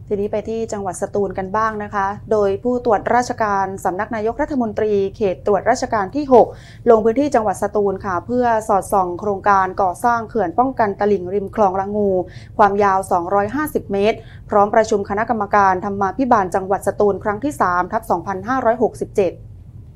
ทีนี้ไปที่จังหวัดสตูลกันบ้างนะคะ โดยผู้ตรวจราชการสำนักนายกรัฐมนตรีเขตตรวจราชการที่ 6 ลงพื้นที่จังหวัดสตูลค่ะเพื่อสอดส่องโครงการก่อสร้างเขื่อนป้องกันตลิ่งริมคลองละงูความยาว 250 เมตร พร้อมประชุมคณะกรรมการธรรมาภิบาลจังหวัดสตูลครั้งที่ 3/2567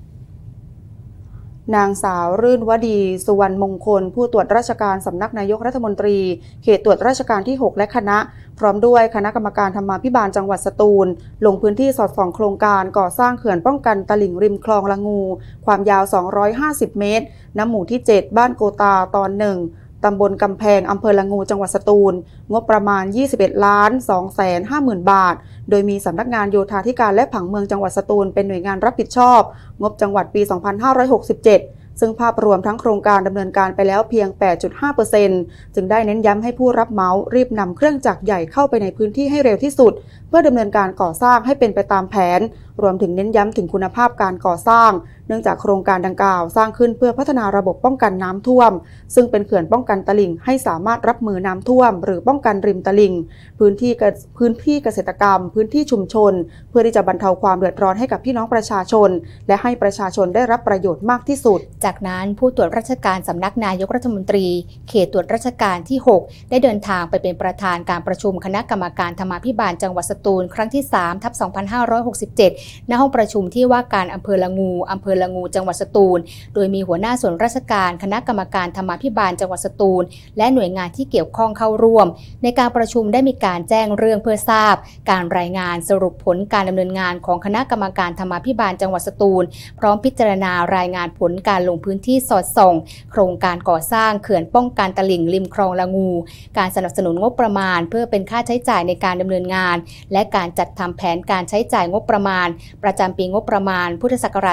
นางสาวรื่นวดีสุวรรณมงคลผู้ตรวจราชการสำนักนายกรัฐมนตรีเขตตรวจราชการที่ 6 และคณะพร้อมด้วยคณะกรรมการธรรมาภิบาลจังหวัดสตูลลงพื้นที่สอดส่องโครงการก่อสร้างเขื่อนป้องกันตลิ่งริมคลองละงูความยาว 250 เมตรณหมู่ที่ 7 บ้านโกตาตอน 1ตำบลกำแพงอำเภอละงูจังหวัดสตูลงบประมาณ 21,250,000 บาทโดยมีสำนักงานโยธาธิการและผังเมืองจังหวัดสตูลเป็นหน่วยงานรับผิดชอบงบจังหวัดปี 2567 ซึ่งภาพรวมทั้งโครงการดำเนินการไปแล้วเพียง 8.5% จึงได้เน้นย้ำให้ผู้รับเหมารีบนำเครื่องจักรใหญ่เข้าไปในพื้นที่ให้เร็วที่สุดเพื่อดำเนินการก่อสร้างให้เป็นไปตามแผนรวมถึงเน้นย้ำถึงคุณภาพการก่อสร้างเนื่องจากโครงการดังกล่าวสร้างขึ้นเพื่อพัฒนาระบบป้องกันน้ำท่วมซึ่งเป็นเขื่อนป้องกันตลิ่งให้สามารถรับมือน้ำท่วมหรือป้องกันริมตลิ่งพื้นที่เกษตรกรรมพื้นที่ชุมชนเพื่อที่จะบรรเทาความเดือดร้อนให้กับพี่น้องประชาชนและให้ประชาชนได้รับประโยชน์มากที่สุดจากนั้นผู้ตรวจราชการสำนักนายกรัฐมนตรีเขตตรวจราชการที่ 6 ได้เดินทางไปเป็นประธานการประชุมคณะกรรมการธรรมาภิบาลจังหวัดสตูลครั้งที่ 3/2567 ณ ห้องประชุมที่ว่าการอำเภอละงูจังหวัดสตูลโดยมีหัวหน้าส่วนราชการคณะกรรมการธรรมาภิบาลจังหวัดสตูลและหน่วยงานที่เกี่ยวข้องเข้าร่วมในการประชุมได้มีการแจ้งเรื่องเพื่อทราบการรายงานสรุปผลการดำเนินงานของคณะกรรมการธรรมาภิบาลจังหวัดสตูลพร้อมพิจารณารายงานผลการลงพื้นที่สอดส่องโครงการก่อสร้างเขื่อนป้องกันตลิ่งริมคลองละงูการสนับสนุนงบประมาณเพื่อเป็นค่าใช้จ่ายในการดำเนินงานและการจัดทำแผนการใช้จ่ายงบประมาณประจำปีงบประมาณพุทธศักราช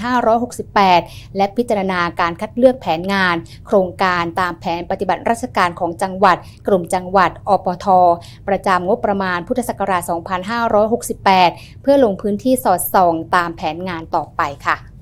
2568 และพิจารณาการคัดเลือกแผนงานโครงการตามแผนปฏิบัติราชการของจังหวัดกลุ่มจังหวัดอปท.ประจำงบประมาณพุทธศักราช 2568 เพื่อลงพื้นที่สอดส่องตามแผนงานต่อไปค่ะ